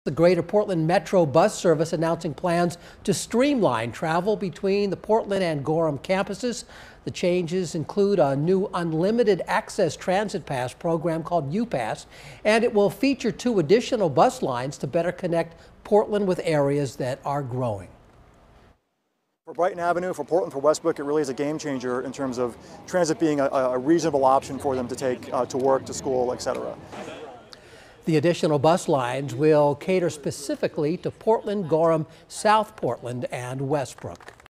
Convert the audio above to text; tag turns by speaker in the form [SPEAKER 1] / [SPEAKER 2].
[SPEAKER 1] The Greater Portland Metro Bus Service announcing plans to streamline travel between the Portland and Gorham campuses. The changes include a new unlimited access transit pass program called UPass, and it will feature 2 additional bus lines to better connect Portland with areas that are growing.
[SPEAKER 2] For Brighton Avenue, for Portland, for Westbrook, it really is a game changer in terms of transit being a reasonable option for them to take to work, to school, etc.
[SPEAKER 1] The additional bus lines will cater specifically to Portland, Gorham, South Portland, and Westbrook.